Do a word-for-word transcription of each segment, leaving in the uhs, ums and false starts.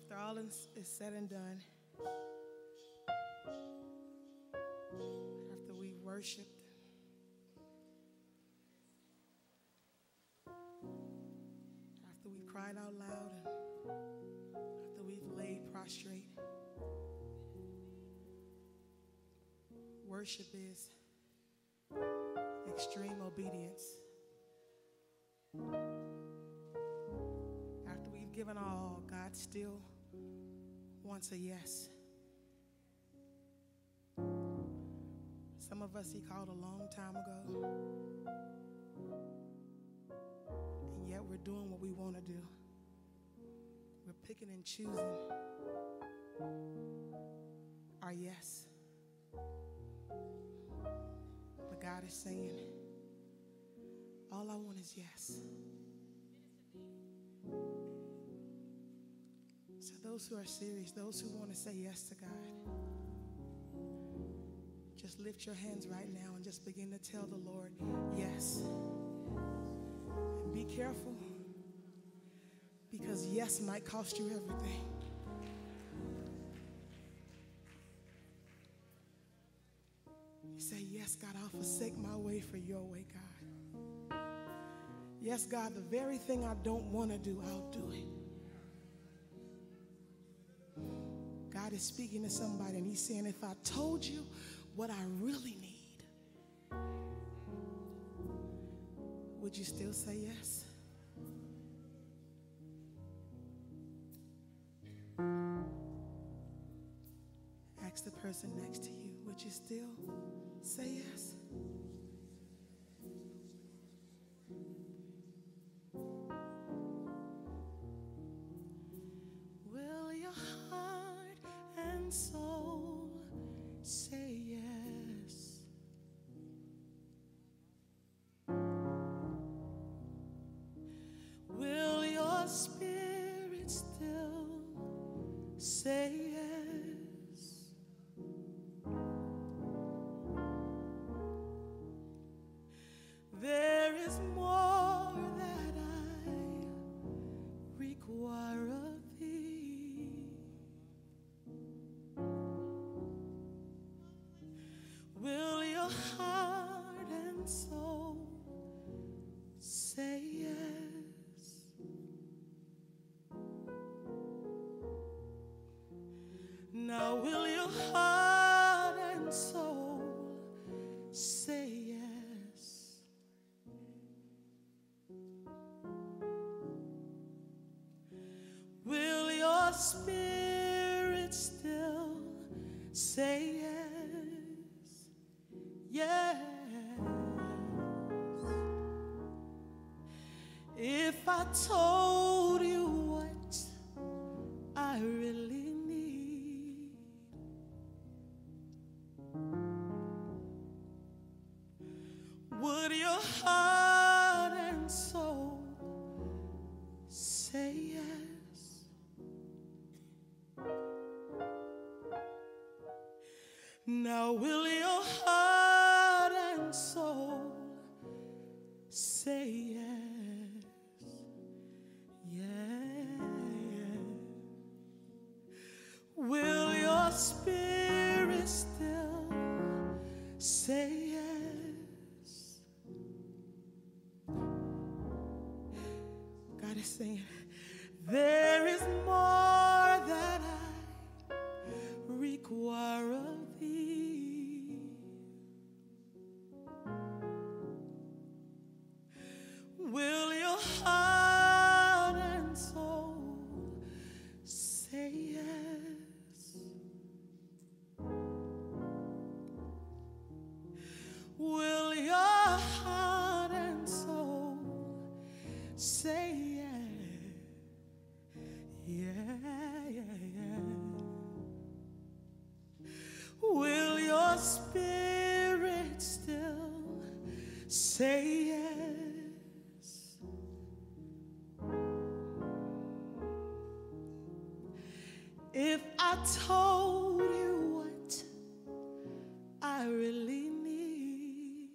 After all is, is said and done, after we worshiped, after we cried out loud, and after we've laid prostrate, worship is extreme obedience. After we've given all, God still wants a yes. Some of us He called a long time ago, and yet we're doing what we want to do. We're picking and choosing our yes. But God is saying, all I want is yes. So those who are serious, those who want to say yes to God, just lift your hands right now and just begin to tell the Lord, yes. And be careful, because yes might cost you everything. You say, yes, God, I'll forsake my way for your way, God. Yes, God, the very thing I don't want to do, I'll do it. God is speaking to somebody, and He's saying, if I told you what I really need, would you still say yes? Ask the person next to you, would you still say yes? Will your heart and soul say yes? Will your spirit still say yes? There is more that I require of thee. Will your heart and soul say yes? Now will your heart and soul say yes? Will your spirit still say yes? Yes. If I told you what I really need, would your heart and soul say yes? Now will your heart and soul say yes? Yeah. Will your spirit still say yes? God is saying, there is more that I require of thee. Will your heart and soul say yes? Will your heart and soul say yes? Yeah, yeah, yeah. Will your spirit still say yes? If I told you what I really need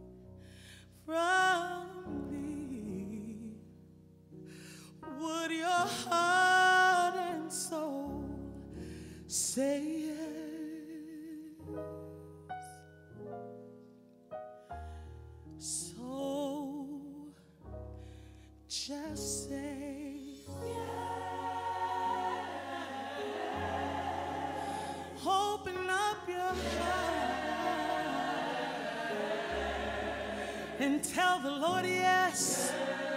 from thee, would your heart and soul Open up your heart and tell the Lord yes.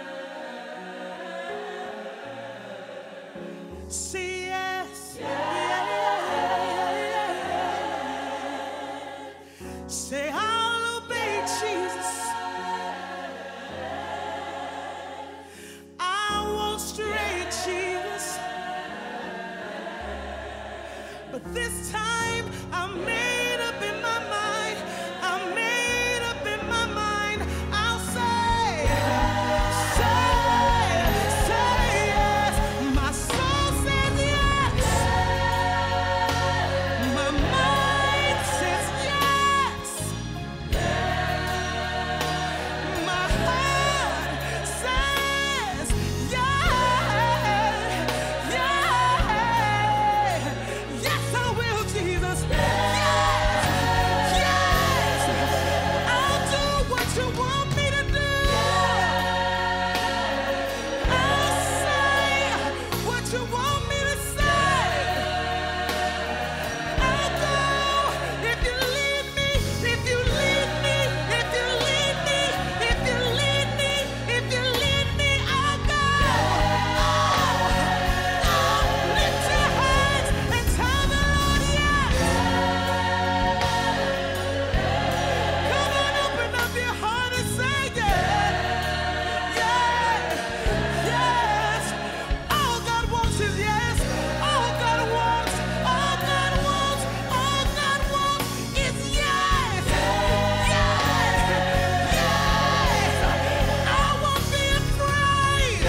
Say yes. Yeah. Say I'll obey Jesus. I won't stray, Jesus. But this time I'm made up in my mind. I'm made up in my mind. I'll say, say, say yes. My soul says yes. My mind says yes. My heart says yes. Yes. Yes, I will, Jesus. Yes. Yes. I'll do what you want me to do. I'll say what you want me to say. I'll go if you lead me, if you lead me, if you lead me, if you lead me, if you lead me, I'll go. Oh, oh, lift your hands and tell the Lord yes. Come on, open up your heart and say yes. Yes, yes. All God wants is yes. All God wants, all God wants, all God wants is yes. Yes, yes. I won't be afraid.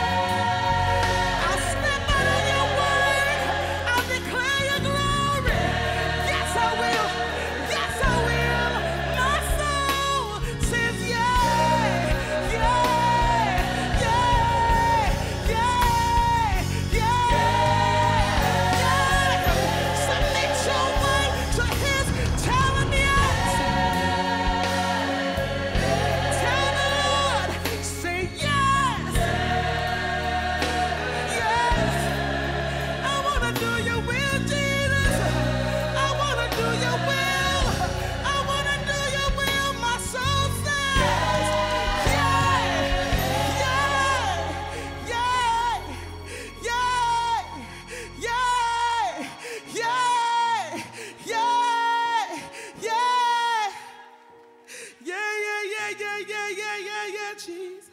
I'll step out of your word. I'll declare your glory. Yes, I will. Yes, I will. My soul says yeah, yeah, yeah, yeah, yeah, yeah. Submit your way to His. Tell Him yes. Tell the Lord, say yes, yes. I wanna do your will, Jesus. I wanna do your will. I wanna do your will. My soul says, yeah, yeah, yeah, yeah, yeah, yeah, yeah, yeah. Yeah, yeah, yeah, yeah, yeah, yeah, yeah, yeah, Jesus.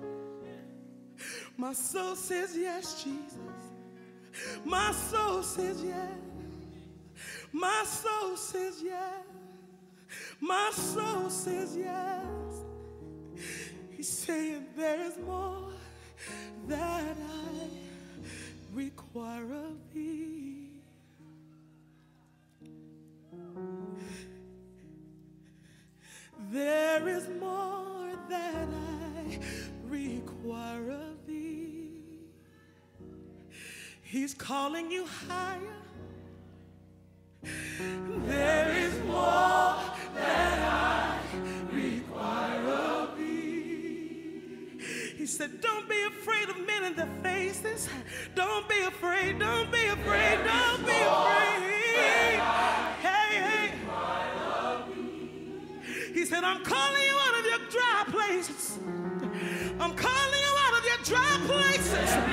My soul says yes, Jesus. My soul says yes. My soul says yes. My soul says yes. He's saying there is more that I require of thee. There is more that I require of thee. He's calling you higher. There is more that I require of thee. He said, don't be afraid of men in their faces. Don't be afraid, don't be afraid, don't be afraid. Hey, hey. He said, I'm calling you out of your dry places. I'm calling you out of your dry places.